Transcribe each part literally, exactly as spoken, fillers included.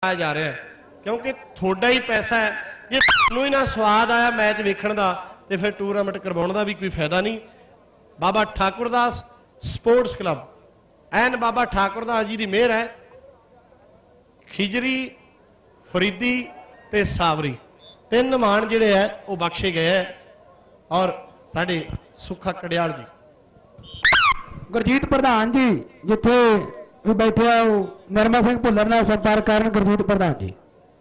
जा रहा है क्योंकि थोड़ा ही पैसा है। जे तुहानूं ही ना स्वाद आया मैच वेखण दा ते फिर टूरनामेंट करवाउण दा भी कोई फायदा नहीं। बाबा ठाकुरदास स्पोर्ट्स क्लब एन बाबा ठाकुरदास जी की मेहर है। खिजरी फरीदी ते सावरी तीन मान जिहड़े है वो बख्शे गए है। और साडे सुखा कड़ियाल जी गुरजीत प्रधान जी जिथे भी बैठे निर्मल सिंह भुल्लर नाल संपर्क करन। गुरजीत प्रधान जी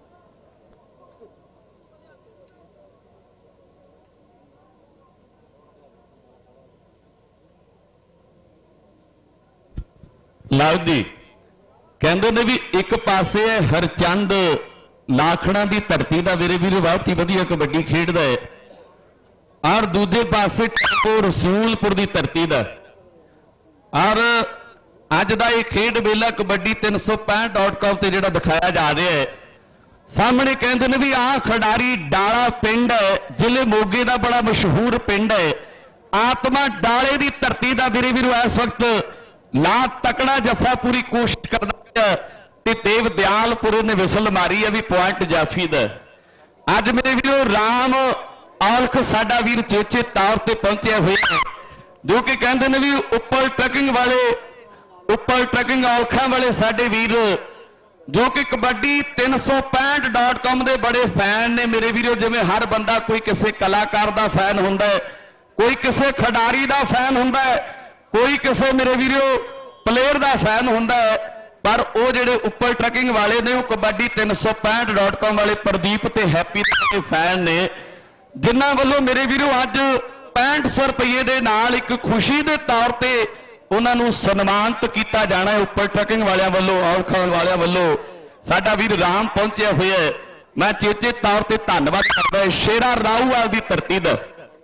लव जी कहते ने भी एक पासे है हरचंद लाखड़ा की धरती का मेरे वीर बहुत ही वधिया कबड्डी खेडदा है और दूजे पासे टैंगो रसूलपुर की धरती का। और अज का यह खेड मेला कबड्डी तीन सौ पैंठ डॉट कॉम से जो दिखाया जा रहा है सामने कहते हैं भी आ खिडारी डाला पिंड है जिले मोगे का बड़ा मशहूर पिंड है। आत्मा डाले की धरती का मेरे वीर इस वक्त ला तकड़ा जफा पूरी कोशिश करता है कि देव दयालपुर ने विसल मारी है भी पॉइंट जाफी दा। अज मेरे वीरो राम औलख साडा वीर चेचे तौर पर पहुंचे हुए हैं जो कि कहते हैं भी उपर ट्रकिंग वाले उपर ट्रकिंग औलखा वाले साडे वीर जो कि कबड्डी तीन सौ पैंठ डॉट कॉम के बड़े फैन ने मेरे वीरो। जिवें हर बंदा कोई किसी कलाकार का फैन हुंदा है, कोई किसी खिडारी का फैन हुंदा है, कोई किसी मेरे वीरो प्लेयर का फैन हुंदा है, पर वो जिहड़े उपर ट्रकिंग वाले ने कबड्डी तीन सौ पैंठ डॉट कॉम वाले प्रदीप ते हैप्पी के फैन ने जिन्हां वल्लों मेरे वीरो अज पैंठ सौ रुपये के नाल एक खुशी के तौर पर उन्होंने सन्मानित किया जाना है। उपर ट्रकिंग वालियां वल्लों औलखां वालियां वल्लों साडा वीर राम पहुंचे हुए है। मैं चेचे तौर पर धन्नवाद करदा है शेरा राहूवाल की धरती का।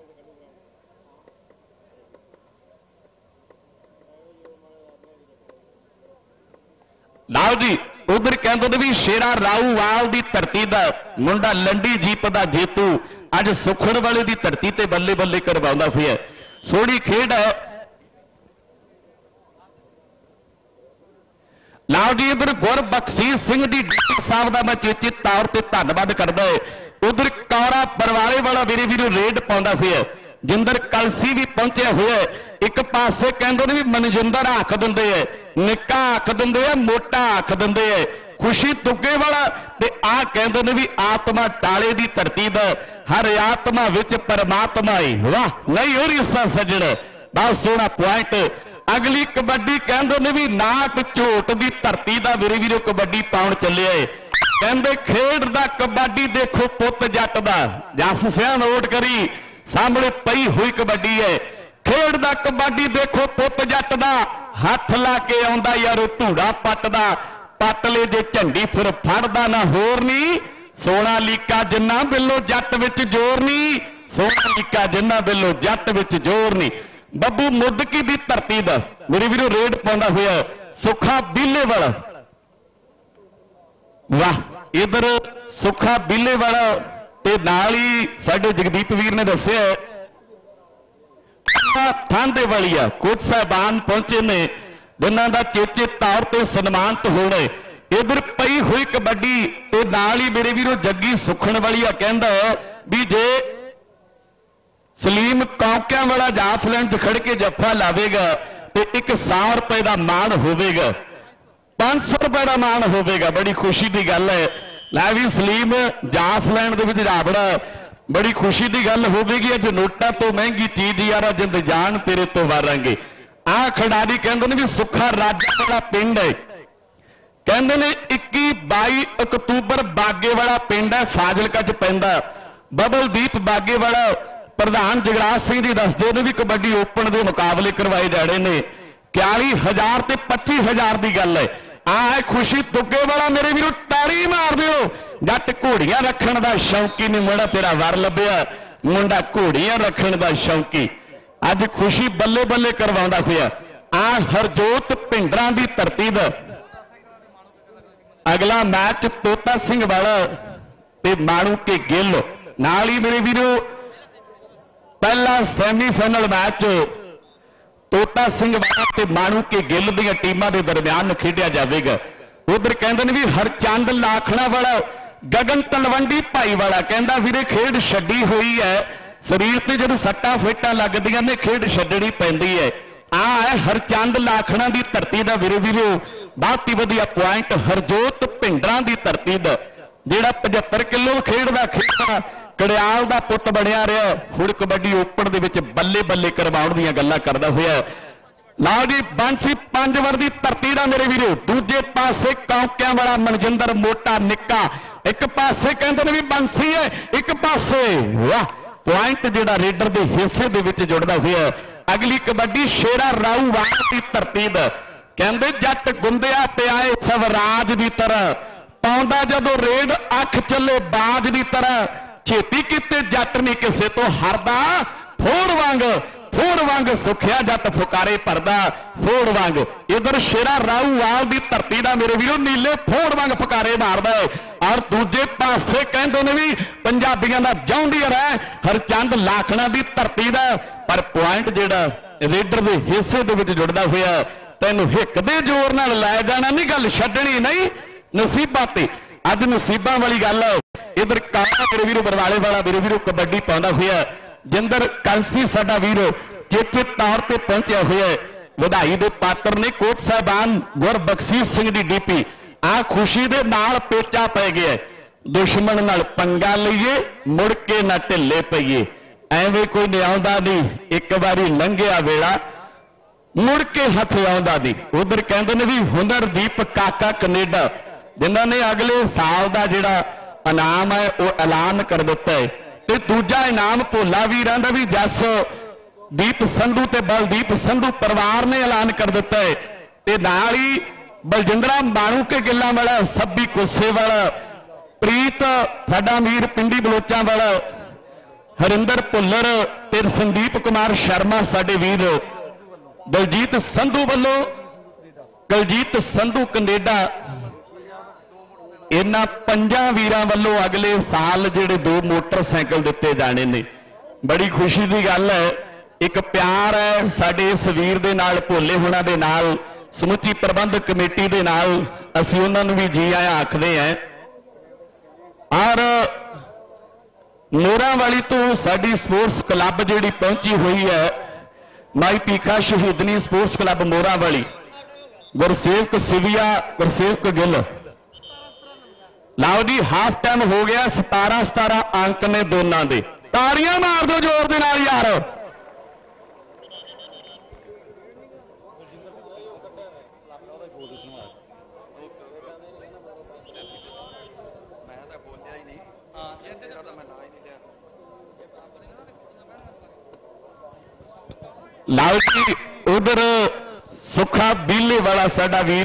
लाओ जी उधर कहते भी शेरा राहूवाल की धरती का मुंडा लंडी जीप का जेतू अज सुखड़ वाले की धरती ते बल्ले बल्ले करवाउंदा होया सोहनी खेड है। लाओ जी इधर गुरबख्शीश सिंह जी डी साहब का मैं चेचे तौर पर धन्नवाद करदा है। उधर कौरा परवारे वाला मेरे वीरो रेड पाउंदा होया जिंदर कलसी भी पहुंचे हुए। एक पासे कहते भी मनजिंदर आख दिंदे है, निक्का आख दिंदे है, मोटा आख दिंदे है, खुशी तुगे वाला ते आ कहते ने भी आत्मा टाले की धरती दा हर आत्मा विच परमात्मा ही। वाह नहीं हो रही सा सजण बहुत सोहना पॉइंट। अगली कबड्डी कहते ने भी नाट झोट की धरती का मेरे वीरो कबड्डी पाउण चले कहते खेड दा कबड्डी देखो पुत जट दा। जस सिया नोट करी सामने पई हुई कबड्डी है खेड दा कबड्डी देखो पुत जट दा हथ ला के आउंदा यार धूड़ा पट दा पट ले जे झंडी फिर फड़दा ना होर नहीं। सोना लीका जिन्ना बिलो जट विच जोर नहीं, सोना लीका जिन्ना बिलो जट विच जोर नहीं। बब्बू मुदकी दी धरती दा मेरे वीरो रेड पाउंदा होया सुखा बीले वाला। वाह इधर सुखा बीले वाला ते नाल ही साडे जगदीप वीर ने दस्सिया थांदे वालिया कोच साहबान पहुंचे ने जिन्हां दा चेचे तौर पर सन्मानित होने। इधर पई हुई कबड्डी ते नाल ही मेरे वीरो जग्गी सुखण वालिया कहंदा भी जे सलीम कौंकियां वाला जाफलैंड खड़ के जफा लावेगा तो एक सौ रुपए का मान होगा, पांच सौ रुपए का मान होगा। बड़ी खुशी की गल है। लै भी सलीम जाफलैंड के विच राबड़ा बड़ी खुशी की गल होगी। अज नोटा तो महंगी चीज यार जिंद जान तेरे तो वारांगे। आ खिडारी कहते हैं भी सुखा राजा वाला पिंड है कहते ने इक्की बाई अक्तूबर बागे वाला पिंड है फाजिलका च पैंदा। बबलदीप बागे वाला प्रधान जगराज सिंह जी दसदे ने भी कबड्डी ओपन के मुकाबले करवाए जाने ने इक्याली हजार ते पच्ची हजार की गल है। आ खुशी तुगे वाला मेरे वीरों ताड़ी मार दिओ जट घोड़ियां रखण दा शौकी ने मुंडा तेरा वर लभ्या मुंडा घोड़ियां रखण दा शौकी अज खुशी बल्ले बल्ले करवाउंदा होया। आ हरजोत भिंडरां दी धरती दा अगला मैच तोता सिंह वाला ते माणू के गिल नाल ही मेरे वीरों पहला सैमीफाइनल मैच तोता सिंह वाला ते माणू के गिल दी टीमां दे दरमियान खेडिया जाएगा। ਉਧਰ ਕਹਿੰਦੇ ਨੇ ਵੀ ਹਰਚੰਦ ਲਾਖਣਾ ਵਾਲਾ ਗਗਨ ਤਲਵੰਡੀ ਭਾਈ ਵਾਲਾ ਕਹਿੰਦਾ ਵੀਰੇ ਖੇਡ ਛੱਡੀ ਹੋਈ ਹੈ, ਸਰੀਰ ਤੇ ਜਦੋਂ ਸੱਟਾਂ ਫੇਟਾਂ ਲੱਗਦੀਆਂ ਨੇ ਖੇਡ ਛੱਡਣੀ ਪੈਂਦੀ ਹੈ। ਆ ਹੈ ਹਰਚੰਦ ਲਾਖਣਾ ਦੀ ਧਰਤੀ ਦਾ ਵੀਰੇ ਵੀਰੋ ਬਹੁਤ ਹੀ ਵਧੀਆ ਪੁਆਇੰਟ। ਹਰਜੋਤ ਭਿੰਡਰਾਂ ਦੀ ਧਰਤੀ ਦਾ ਜਿਹੜਾ ਪਝੱਤਰ ਕਿਲੋ ਖੇਡਦਾ ਖੇਡਦਾ ਕੜਿਆਲ ਦਾ ਪੁੱਤ ਬਣਿਆ ਰਿਹਾ, ਹੁਣ ਕਬੱਡੀ ਓਪਨ ਦੇ ਵਿੱਚ ਬੱਲੇ ਬੱਲੇ ਕਰਵਾਉਣ ਦੀਆਂ ਗੱਲਾਂ ਕਰਦਾ ਹੋਇਆ। ਲਓ ਜੀ ਬਾਂਸੀ ਪੰਜਵਰ ਦੀ ਧਰਤੀ ਦਾ ਮੇਰੇ ਵੀਰੋ, ਦੂਜੇ ਪਾਸੇ ਕੌਂਕਿਆਂ ਵਾਲਾ ਮਨਜਿੰਦਰ ਮੋਟਾ ਨਿੱਕਾ, ਇੱਕ ਪਾਸੇ ਕਹਿੰਦੇ ਨੇ ਵੀ ਬਾਂਸੀ ਹੈ, ਇੱਕ ਪਾਸੇ ਵਾਹ ਪੁਆਇੰਟ ਜਿਹੜਾ ਰੇਡਰ ਦੇ ਹਿੱਸੇ ਦੇ ਵਿੱਚ ਜੁੜਦਾ ਹੋਇਆ। ਅਗਲੀ ਕਬੱਡੀ ਸ਼ੇਰਾ ਰਾਊਵਾਲ ਦੀ ਧਰਤੀ ਦਾ ਕਹਿੰਦੇ ਜੱਟ ਗੁੰਦਿਆ ਪਿਆ ਏ ਸਵਰਾਜ ਦੀ ਤਰ੍ਹਾਂ, ਪਾਉਂਦਾ ਜਦੋਂ ਰੇਡ ਅੱਖ ਚੱਲੇ ਬਾਜ ਦੀ ਤਰ੍ਹਾਂ, ਛੇਤੀ ਕਿਤੇ ਜੱਟ ਨਹੀਂ ਕਿਸੇ ਤੋਂ ਹਰਦਾ, ਫੋੜ ਵਾਂਗ ਫੋੜ ਵਾਂਗ ਸੁਖਿਆ ਜੱਟ ਫੁਕਾਰੇ ਭਰਦਾ ਫੋੜ ਵਾਂਗ। ਇਧਰ ਸ਼ੇਰਾ ਰਾਊਵਾਲ ਦੀ ਧਰਤੀ ਦਾ ਮੇਰੇ ਵੀਰੋ ਨੀਲੇ ਫੋੜ ਵਾਂਗ ਫੁਕਾਰੇ ਮਾਰਦਾ ਹੈ। ਔਰ ਦੂਜੇ ਪਾਸੇ ਕਹਿੰਦੇ ਨੇ ਵੀ ਪੰਜਾਬੀਆਂ ਦਾ ਜੌਂਡੀਅਰ ਹੈ ਹਰਚੰਦ ਲਾਖਣਾ ਦੀ ਧਰਤੀ ਦਾ, ਪਰ ਪੁਆਇੰਟ ਜਿਹੜਾ ਰੇਡਰ ਦੇ ਹਿੱਸੇ ਦੇ ਵਿੱਚ ਜੁੜਦਾ ਹੋਇਆ। ਤੈਨੂੰ ਹਿੱਕ ਦੇ ਜ਼ੋਰ ਨਾਲ ਲੈ ਜਾਣਾ ਨਹੀਂ, ਗੱਲ ਛੱਡਣੀ ਨਹੀਂ, ਨਸੀਬਾਂ ਤੇ ਅੱਜ ਨਸੀਬਾਂ ਵਾਲੀ ਗੱਲ ਹੈ। ਇਧਰ ਕਾਲਾ ਮੇਰੇ ਵੀਰੋ ਬਰਵਾਲੇ ਵਾਲਾ ਮੇਰੇ ਵੀਰੋ ਕਬੱਡੀ ਪਾਉਂਦਾ ਹੋਇਆ। ਜਿੰਦਰ ਕਲਸੀ ਸਾਡਾ ਵੀਰੋ ਚੇਚੇ ਤੌਰ ਤੇ ਪਹੁੰਚਿਆ ਹੋਇਆ, ਵਧਾਈ ਦੇ ਪਾਤਰ ਨੇ ਕੋਟ ਸਾਹਿਬਾਨ ਗੁਰਬਖਸ਼ੀਸ਼ ਸਿੰਘ ਦੀ ਡੀਪੀ। ਆ ਖੁਸ਼ੀ ਦੇ ਨਾਲ ਪੇਚਾ ਪੈ ਗਿਆ, ਦੁਸ਼ਮਣ ਨਾਲ ਪੰਗਾ ਲਈਏ ਮੁੜ ਕੇ ਨਾ ਢਿੱਲੇ ਪਈਏ, ਐਵੇਂ ਕੋਈ ਨਿਆਉਂਦਾ ਨਹੀਂ, ਇੱਕ ਵਾਰੀ ਲੰਘਿਆ ਵੇਲਾ ਮੁੜ ਕੇ ਹੱਥ ਆਉਂਦਾ ਨਹੀਂ। ਉਧਰ ਕਹਿੰਦੇ ਨੇ ਵੀ ਹੁਨਰਦੀਪ ਕਾਕਾ ਕੈਨੇਡਾ, ਜਿਨ੍ਹਾਂ ਨੇ ਅਗਲੇ ਸਾਲ ਦਾ ਜਿਹੜਾ ਇਨਾਮ ਹੈ ਉਹ ਐਲਾਨ ਕਰ ਦਿੱਤਾ ਹੈ। ਤੇ ਦੂਜਾ ਇਨਾਮ ਭੋਲਾ ਵੀਰਾਂ ਦਾ ਵੀ ਜਸ ਦੀਪ ਸੰਧੂ ਤੇ ਬਲਦੀਪ ਸੰਧੂ ਪਰਿਵਾਰ ਨੇ ਐਲਾਨ ਕਰ ਦਿੱਤਾ ਹੈ। ਤੇ ਨਾਲ ਹੀ ਬਲਜਿੰਦਰਾ ਮਾਣੂ ਕੇ ਗਿੱਲਾਂ ਵਾਲਾ, ਸੱਬੀ ਕੁੱਸੇ ਵਾਲਾ, ਪ੍ਰੀਤ ਸਾਡਾ ਮੀਰ ਪਿੰਡੀ ਬਲੋਚਾਂ ਵਾਲਾ, ਹਰਿੰਦਰ ਭੁੱਲਰ ਤੇ ਸੰਦੀਪ ਕੁਮਾਰ ਸ਼ਰਮਾ ਸਾਡੇ ਵੀਰ, ਦਲਜੀਤ ਸੰਧੂ ਵੱਲੋਂ ਦਲਜੀਤ ਸੰਧੂ ਕੈਨੇਡਾ, ਇਹਨਾਂ ਪੰਜਾਂ ਵੀਰਾਂ ਵੱਲੋਂ ਅਗਲੇ ਸਾਲ ਜਿਹੜੇ ਦੋ ਮੋਟਰਸਾਈਕਲ ਦਿੱਤੇ ਜਾਣੇ ਨੇ। ਬੜੀ ਖੁਸ਼ੀ ਦੀ ਗੱਲ ਹੈ, ਇੱਕ ਪਿਆਰ ਹੈ ਸਾਡੇ ਇਸ ਵੀਰ ਦੇ ਨਾਲ, ਭੋਲੇ ਹੋਣਾ ਦੇ ਨਾਲ, ਸਮੁੱਚੀ ਪ੍ਰਬੰਧਕ ਕਮੇਟੀ ਦੇ ਨਾਲ। ਅਸੀਂ ਉਹਨਾਂ ਨੂੰ ਵੀ ਜੀ ਆਇਆਂ ਆਖਦੇ ਹਾਂ। ਔਰ ਮੋਰਾਂ ਵਾਲੀ ਤੋਂ ਸਾਡੀ ਸਪੋਰਟਸ ਕਲੱਬ ਜਿਹੜੀ ਪਹੁੰਚੀ ਹੋਈ ਹੈ, ਮਾਈ ਭੀਖਾ ਸ਼ਹੀਦਨੀ ਸਪੋਰਟਸ ਕਲੱਬ ਮੋਰਾਂ ਵਾਲੀ, ਗੁਰਸੇਵਕ ਸਿਵਿਆ ਗੁਰਸੇਵਕ ਗਿੱਲ। ਲਓ ਜੀ ਹਾਫ ਟਾਈਮ ਹੋ ਗਿਆ, ਸਤਾਰਾਂ ਸਤਾਰਾਂ ਅੰਕ ਨੇ ਦੋਨਾਂ ਦੇ, ਤਾੜੀਆਂ ਮਾਰ ਦਿਓ ਜ਼ੋਰ ਦੇ ਨਾਲ ਯਾਰ। ਲਓ ਜੀ ਉਧਰ ਸੁੱਖਾ ਬੀਲੇ ਵਾਲਾ ਸਾਡਾ ਵੀਰ,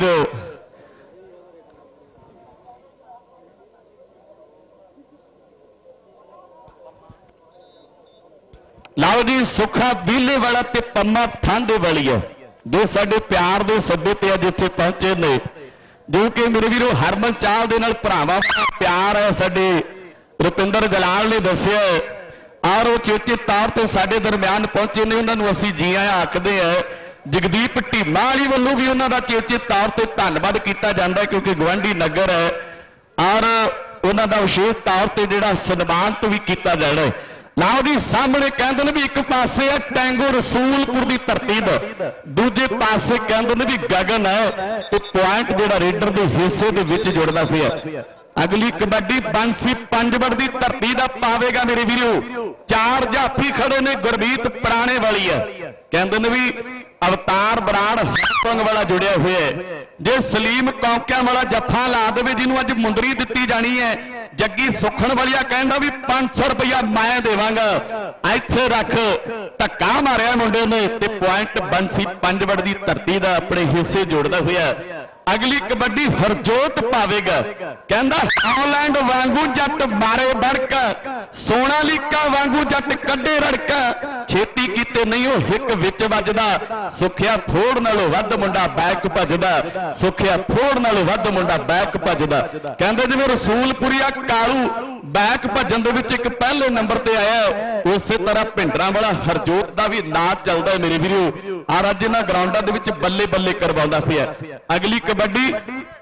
ਲਓ ਜੀ ਸੁੱਖਾ ਬੀਲੇ ਵਾਲਾ ਤੇ ਪੰਮਾ ਠਾਂਡੇ ਵਾਲੀ ਹੈ, ਜੋ ਸਾਡੇ ਪਿਆਰ ਦੇ ਸੱਦੇ ਤੇ ਅੱਜ ਇੱਥੇ ਪਹੁੰਚੇ ਨੇ, ਜੋ ਕਿ ਮੇਰੇ ਵੀਰੋ ਹਰਮਨ ਚਾਲ ਦੇ ਨਾਲ ਭਰਾਵਾਂ ਦਾ ਪਿਆਰ ਹੈ। ਸਾਡੇ ਰੁਪਿੰਦਰ ਜਲਾਲ ਨੇ ਦੱਸਿਆ ਔਰ ਉਹ ਚੇਚੇ ਤੌਰ ਤੇ ਸਾਡੇ ਦਰਮਿਆਨ ਪਹੁੰਚੇ ਨੇ, ਉਹਨਾਂ ਨੂੰ ਅਸੀਂ ਜੀ ਆਇਆਂ ਆਖਦੇ ਹਾਂ। ਜਗਦੀਪ ਢੀਮਾ ਵਾਲੀ ਵੱਲੋਂ ਵੀ ਉਹਨਾਂ ਦਾ ਚੇਚੇ ਤੌਰ ਤੇ ਧੰਨਵਾਦ ਕੀਤਾ ਜਾਂਦਾ, ਕਿਉਂਕਿ ਗਵਾਂਢੀ ਨਗਰ ਹੈ ਔਰ ਉਹਨਾਂ ਦਾ ਵਿਸ਼ੇਸ਼ ਤੌਰ ਤੇ ਜਿਹੜਾ ਸਨਮਾਨਿਤ ਵੀ ਕੀਤਾ ਜਾਣਾ। ਲਓ ਜੀ ਸਾਹਮਣੇ ਕਹਿੰਦੇ ਨੇ ਵੀ ਇੱਕ ਪਾਸੇ ਹੈ ਟੈਂਗੋ ਰਸੂਲਪੁਰ ਦੀ ਧਰਤੀ ਦਾ, ਦੂਜੇ ਪਾਸੇ ਕਹਿੰਦੇ ਨੇ ਵੀ ਗਗਨ ਹੈ, ਤੇ ਪੁਆਇੰਟ ਜਿਹੜਾ ਰੇਡਰ ਦੇ ਹਿੱਸੇ ਦੇ ਵਿੱਚ ਜੁੜਦਾ ਹੋਇਆ। ਅਗਲੀ ਕਬੱਡੀ ਬਾਂਸੀ ਪੰਜਵੜ ਦੀ ਧਰਤੀ ਦਾ ਪਾਵੇਗਾ ਮੇਰੇ ਵੀਰੋ, ਚਾਰ ਜਾਫੀ ਖੜੇ ਨੇ, ਗੁਰਬੀਤ ਪੁਰਾਣੇ ਵਾਲੀ ਹੈ, ਕਹਿੰਦੇ ਨੇ ਵੀ ਅਵਤਾਰ ਬਰਾੜ ਹੰਪੰਗ ਵਾਲਾ ਜੁੜਿਆ ਹੋਇਆ ਹੈ। ਜੇ ਸਲੀਮ ਕੌਂਕਿਆਂ ਵਾਲਾ ਜੱਫਾ ਲਾ ਦੇਵੇ, ਜਿਹਨੂੰ ਅੱਜ ਮੁੰਦਰੀ ਦਿੱਤੀ ਜਾਣੀ ਹੈ, ਜੱਗੀ ਸੁਖਣ ਵਾਲਿਆ ਕਹਿੰਦਾ ਵੀ ਪੰਜ ਸੌ ਰੁਪਇਆ ਮੈਂ ਦੇਵਾਂਗਾ, ਇੱਥੇ ਰੱਖ, ਧੱਕਾ ਮਾਰਿਆ ਮੁੰਡੇ ਨੇ, ਤੇ ਪੁਆਇੰਟ ਬਾਂਸੀ ਪੰਜਵੜ ਦੀ ਧਰਤੀ ਦਾ ਆਪਣੇ ਹਿੱਸੇ ਜੋੜਦਾ ਹੋਇਆ। ਅਗਲੀ ਕਬੱਡੀ ਹਰਜੋਤ ਪਾਵੇਗਾ, ਕਹਿੰਦਾ ਹਾਲੈਂਡ ਵਾਂਗੂ ਜੱਟ ਮਾਰੇ ਬੜਕ, ਸੋਨਾਲੀਕਾ ਵਾਂਗੂ ਜੱਟ ਕੱਢੇ ਰੜਕ, ਛੇਤੀ ਕੀਤੇ ਨਹੀਂ ਉਹ ਹਿੱਕ ਵਿੱਚ ਵੱਜਦਾ, ਸੁਖਿਆ ਫੋੜ ਨਾਲੋਂ ਵੱਧ ਮੁੰਡਾ ਬੈਕ ਭੱਜਦਾ, ਸੁਖਿਆ ਫੋੜ ਨਾਲੋਂ ਵੱਧ ਮੁੰਡਾ ਬੈਕ ਭੱਜਦਾ। ਕਹਿੰਦੇ ਜਿਵੇਂ ਰਸੂਲਪੁਰੀਆ ਕਾਲੂ ਬੈਕ ਭੱਜਣ ਦੇ ਵਿੱਚ ਇੱਕ ਪਹਿਲੇ ਨੰਬਰ ਤੇ ਆਇਆ, ਉਸੇ ਤਰ੍ਹਾਂ ਭਿੰਡਰਾਂ ਵਾਲਾ ਹਰਜੋਤ ਦਾ ਵੀ ਨਾਂ ਚੱਲਦਾ ਮੇਰੇ ਵੀਰੋ, ਔਰ ਅੱਜ ਇਹਨਾਂ ਗਰਾਊਂਡਾਂ ਦੇ ਵਿੱਚ ਬੱਲੇ ਬੱਲੇ ਕਰਵਾਉਂਦਾ ਪਿਆ। ਅਗਲੀ ਕਬੱਡੀ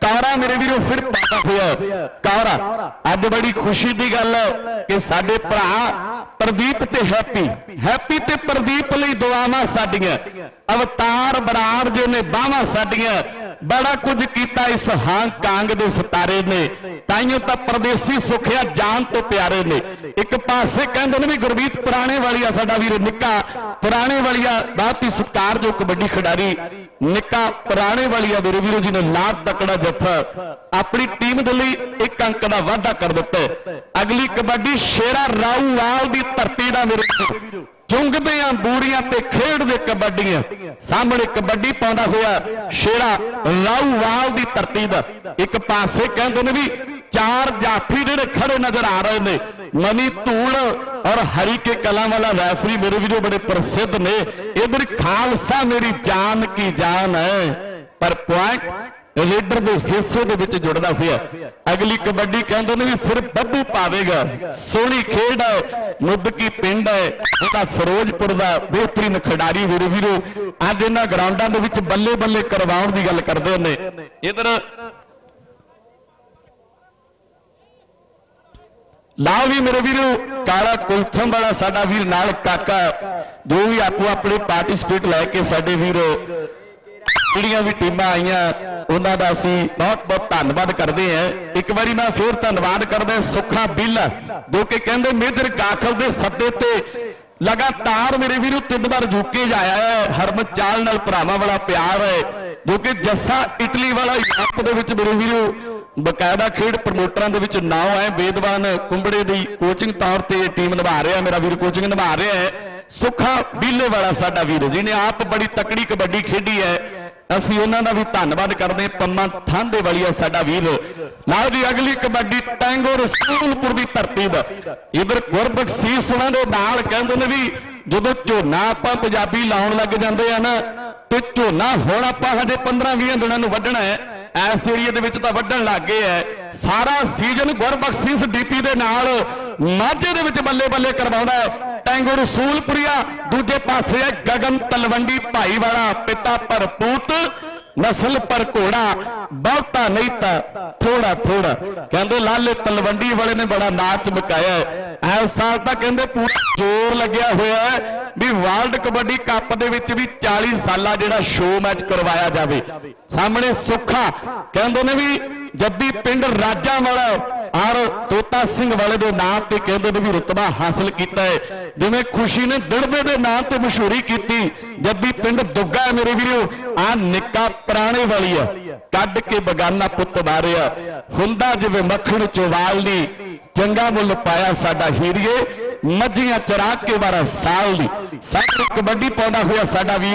कौरा मेरे वीरों फिर पैदा हुआ कौरा। अज बड़ी खुशी की गल है कि साडे भरा प्रदीप ते हैप्पी हैप्पी ते प्रदीप लई दुआवां साडियां, अवतार बराड़ जो ने बाहां साडियां, बड़ा कुछ किया इस हांग कांग दे सितारे ने, ताइयों तो परदेसी सुखिया जान तो प्यारे ने। एक पासे कहंदे ने भी गुरमीत पुराने वालिया साडा वीर निक्का पुराने वालिया बहुत ही सत्कार जो कबड्डी खिडारी निक्का पुराने वालिया मेरे वीरो जी ने लाभ तकड़ा जत्था अपनी टीम दे लई एक अंक का वाधा कर दिता है। अगली कबड्डी शेरा राऊवाल की धरती का मेरे वीरो चुंगदे बूड़ियां ते खेडदे कबड्डियां सामने कबड्डी पाउंदा होया शेरा राऊवाल की धरती का। एक पासे कहंदे ने भी चार जाफी जिहड़े खड़े नजर आ रहे ने, मनी धूल और हरी के कला वाला रैफरी मेरे वीरों बड़े प्रसिद्ध ने। इधर खालसा मेरी जान की जान है, पर पॉइंट लीडर के हिस्से दे विच जुड़दा हुआ। अगली कबड्डी कहंदे ने भी फिर बब्बू पावेगा, सोहनी खेड है, मुद्दकी पिंड है, ਉਹਦਾ ਫਿਰੋਜ਼ਪੁਰ ਦਾ बेहतरीन खिडारी मेरे वीरों अज इन्हां ग्राउंडां दे विच बल्ले बल्ले करवाउण दी गल करदे ने। इधर लाओ भी मेरे वीरों काला कुलथम वाला साडा वीर नाल काका जो भी आपो अपने पार्टिसिपेट लैके साडे वीरों ਜਿਹੜੀਆਂ भी टीमां आईयां उन्हां दा असीं बहुत बहुत धन्नवाद करते हैं। एक बारी मैं फिर धन्नवाद करदा सुखा बिल्ला जो कि कहंदे मेजर काखल दे सद्दे ते लगातार मेरे वीरों तीन बार यूके जाया है। हरमन चाल नाल भरावां वाला प्यार है जो कि जस्सा इटली वाला यूरोप दे विच मेरे वीरों बकायदा खेड प्रमोटरां दे विच नाम है। वेदवान कुंबड़े दी कोचिंग तौर ते टीम निभा रहा है, मेरा वीर कोचिंग निभा रहा है। सुखा बिल्ले वाला साडा वीर जिन्हें आप बड़ी तकड़ी कबड्डी खेडी है, ਅਸੀਂ ਉਹਨਾਂ ਦਾ ਵੀ ਧੰਨਵਾਦ ਕਰਦੇ। ਪੰਮਾ ਥਾਂਦੇ ਵਾਲੀ ਆ ਸਾਡਾ ਵੀਰ। ਲਓ ਜੀ ਅਗਲੀ ਕਬੱਡੀ ਟੈਂਗੋ ਰਸੂਲਪੁਰ ਦੀ ਧਰਤੀ ਦਾ। ਇਧਰ ਗੁਰਬਖਸ਼ੀਸ਼ ਉਹਨਾਂ ਦੇ ਨਾਲ ਕਹਿੰਦੇ ਨੇ ਵੀ ਜਦੋਂ ਝੋਨਾ ਆਪਾਂ ਪੰਜਾਬੀ ਲਾਉਣ ਲੱਗ ਜਾਂਦੇ ਆ ਨਾ ਤੇ ਝੋਨਾ ਹੁਣ ਆਪਾਂ ਹਜੇ ਪੰਦਰਾਂ ਵੀਹ ਦਿਨਾਂ ਨੂੰ ਵੱਢਣਾ ਹੈ, ਇਸ ਏਰੀਏ ਦੇ ਵਿੱਚ ਤਾਂ ਵੱਢਣ ਲੱਗ ਗਏ ਹੈ। ਸਾਰਾ ਸੀਜ਼ਨ ਗੁਰਬਖਸ਼ੀਸ਼ ਡੀਪੀ ਦੇ ਨਾਲ ਮਾਝੇ ਦੇ ਵਿੱਚ ਬੱਲੇ ਬੱਲੇ ਕਰਵਾਉਂਦਾ ਹੈ। ਟੈਂਗੋ ਰਸੂਲਪੁਰੀਆ दूजे पासे है गगन तलवंडी भाई वाला पिता पर पूत नस्ल पर घोड़ा बहुता नहीं था थोड़ा थोड़ा। कहते लाले तलवंडी वाले ने बड़ा नाच मकाया है। इस साल तक कहते पूरा जोर लग्या हुआ है भी वर्ल्ड कबड्डी कप दे विच भी चालीस साला जिहड़ा शो मैच करवाया जाए। सामने सुखा कहते ने भी जद्दी पिंड राजा वाला और तोता सिंह वाले के नाम से कहते भी रुतबा हासिल किया है। जिवें खुशी ने दिड़बे के नाम से मशहूरी की जद्दी पिंड दुग्गा है मेरे वीरों आ निक्का पुराने वाली है कड के बगाना पुत मारिया हुंदा जिवें मक्खण चौवाल दी चंगा मुल पाया साडा हीरिए मझियां चरा के बारह साल दी साडी कबड्डी पाउंदा होया साडा वीर